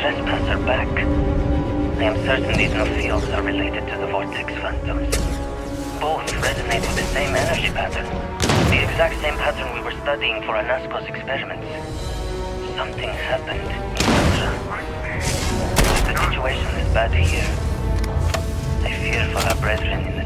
trespasser back. I am certain these new fields are related to the Vortex Phantoms. Both resonate with the same energy pattern. The exact same pattern we were studying for Anasco's experiments. Something happened in Petra. The situation is bad here. I fear for our brethren in the